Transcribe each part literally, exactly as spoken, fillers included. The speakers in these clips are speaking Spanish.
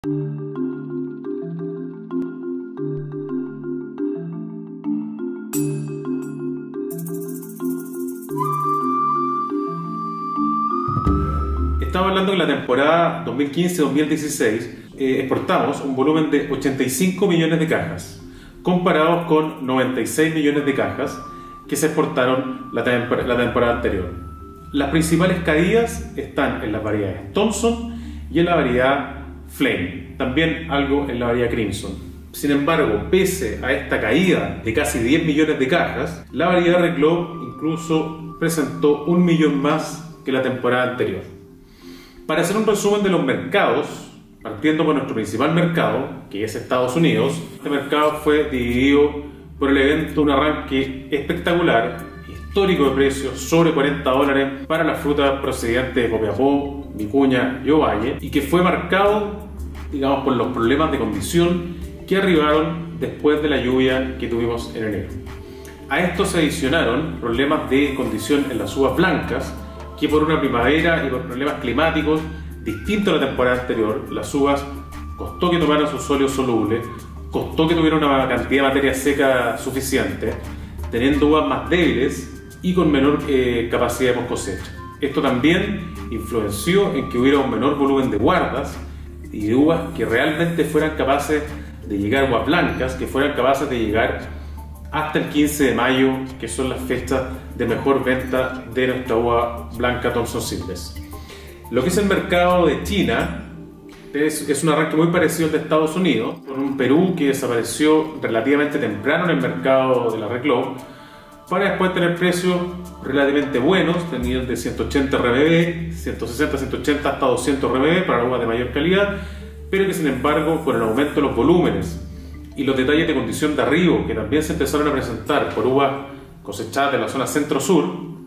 Estamos hablando que en la temporada dos mil quince dos mil dieciséis eh, exportamos un volumen de ochenta y cinco millones de cajas, comparados con noventa y seis millones de cajas que se exportaron la, tempor la temporada anterior. Las principales caídas están en las variedades Thompson y en la variedad Flame, también algo en la variedad Crimson. Sin embargo, pese a esta caída de casi diez millones de cajas, la variedad Red Globe incluso presentó un millón más que la temporada anterior. Para hacer un resumen de los mercados, partiendo por nuestro principal mercado, que es Estados Unidos, este mercado fue dividido por el evento, un arranque espectacular, histórico de precios, sobre cuarenta dólares para la fruta procedente de Copiapó, Vicuña y Ovalle, y que fue marcado, digamos, por los problemas de condición que arribaron después de la lluvia que tuvimos en enero. A esto se adicionaron problemas de condición en las uvas blancas, que por una primavera y por problemas climáticos distintos a la temporada anterior, las uvas costó que tomaran sus óleos solubles, costó que tuvieran una cantidad de materia seca suficiente, teniendo uvas más débiles y con menor eh, capacidad de post cosecha. Esto también influenció en que hubiera un menor volumen de guardas y de uvas que realmente fueran capaces de llegar, uvas blancas, que fueran capaces de llegar hasta el quince de mayo, que son las fechas de mejor venta de nuestra uva blanca Thompson Seedless. Lo que es el mercado de China es, es un arranque muy parecido al de Estados Unidos, con un Perú que desapareció relativamente temprano en el mercado de la Red Globe, para después tener precios relativamente buenos, teniendo de ciento ochenta R M B, ciento sesenta, ciento ochenta hasta doscientos R M B para uvas de mayor calidad, pero que sin embargo con el aumento de los volúmenes y los detalles de condición de arribo que también se empezaron a presentar por uvas cosechadas de la zona centro-sur,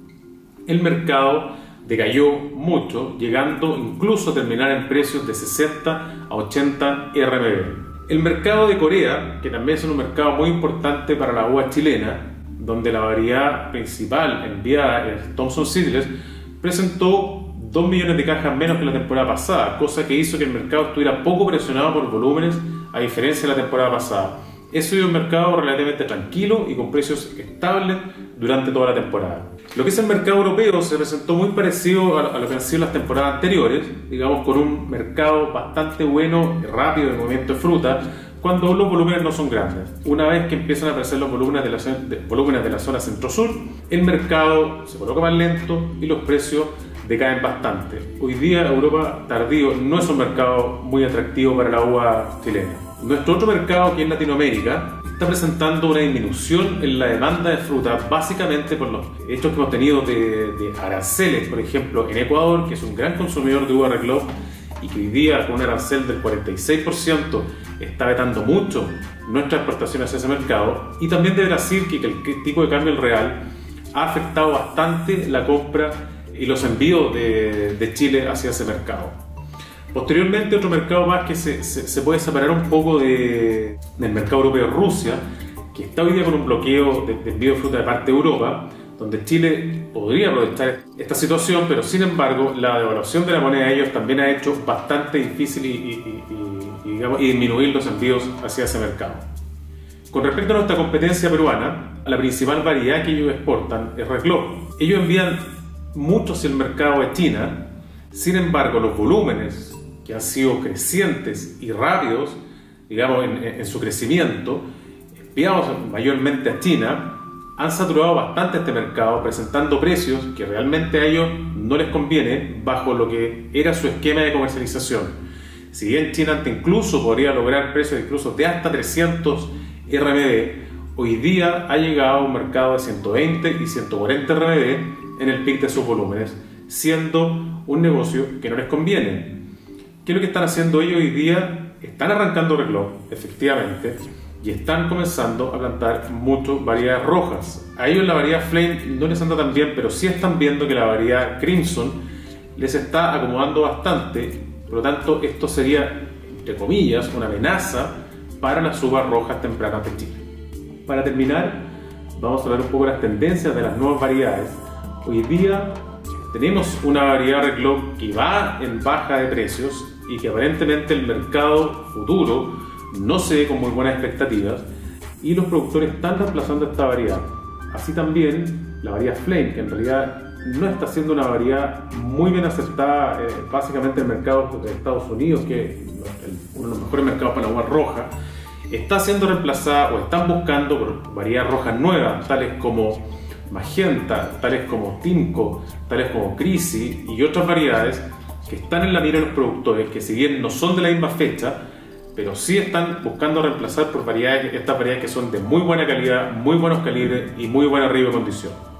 el mercado decayó mucho, llegando incluso a terminar en precios de sesenta a ochenta R M B. El mercado de Corea, que también es un mercado muy importante para la uva chilena, donde la variedad principal enviada es Thompson Seedless, presentó dos millones de cajas menos que la temporada pasada, cosa que hizo que el mercado estuviera poco presionado por volúmenes a diferencia de la temporada pasada. Eso dio un mercado relativamente tranquilo y con precios estables durante toda la temporada. Lo que es el mercado europeo se presentó muy parecido a lo que han sido las temporadas anteriores, digamos con un mercado bastante bueno, rápido de movimiento de fruta, cuando los volúmenes no son grandes. Una vez que empiezan a aparecer los volúmenes de la, de, volúmenes de la zona centro-sur, el mercado se coloca más lento y los precios decaen bastante. Hoy día Europa tardío no es un mercado muy atractivo para la uva chilena. Nuestro otro mercado, que es Latinoamérica, está presentando una disminución en la demanda de fruta, básicamente por los hechos que hemos tenido de, de aranceles, por ejemplo, en Ecuador, que es un gran consumidor de uva Red Globe y que hoy día con un arancel del cuarenta y seis por ciento está vetando mucho nuestras exportaciones hacia ese mercado, y también de Brasil, que, que el tipo de cambio real ha afectado bastante la compra y los envíos de, de Chile hacia ese mercado. Posteriormente, otro mercado más que se, se, se puede separar un poco de, del mercado europeo, Rusia, que está hoy día con un bloqueo de, de envío de fruta de parte de Europa, donde Chile podría aprovechar esta situación, pero sin embargo la devaluación de la moneda de ellos también ha hecho bastante difícil y, y, y, y, digamos, y disminuir los envíos hacia ese mercado. Con respecto a nuestra competencia peruana, la principal variedad que ellos exportan es Red Globe. Ellos envían mucho hacia el mercado de China, sin embargo los volúmenes que han sido crecientes y rápidos, digamos, en, en su crecimiento, enviados mayormente a China, han saturado bastante este mercado, presentando precios que realmente a ellos no les conviene bajo lo que era su esquema de comercialización. Si bien China antes incluso podría lograr precios incluso de hasta trescientos R M B, hoy día ha llegado a un mercado de ciento veinte y ciento cuarenta R M B en el pic de sus volúmenes, siendo un negocio que no les conviene. ¿Qué es lo que están haciendo ellos hoy día? Están arrancando Red Globe, efectivamente, y están comenzando a plantar muchas variedades rojas. A ellos la variedad Flame no les anda tan bien, pero sí están viendo que la variedad Crimson les está acomodando bastante. Por lo tanto, esto sería, entre comillas, una amenaza para las uvas rojas tempranas de Chile. Para terminar, vamos a hablar un poco de las tendencias de las nuevas variedades. Hoy día tenemos una variedad Red Globe que va en baja de precios, y que aparentemente el mercado futuro no se ve con muy buenas expectativas y los productores están reemplazando esta variedad. Así también la variedad Flame, que en realidad no está siendo una variedad muy bien aceptada eh, básicamente en el mercado de Estados Unidos, que es uno de los mejores mercados para la uva roja, está siendo reemplazada o están buscando por variedades rojas nuevas, tales como Magenta, tales como Timco, tales como Crisi y otras variedades que están en la mira de los productores, que si bien no son de la misma fecha, pero sí están buscando reemplazar por variedades, estas variedades que son de muy buena calidad, muy buenos calibres y muy buena arriba condición.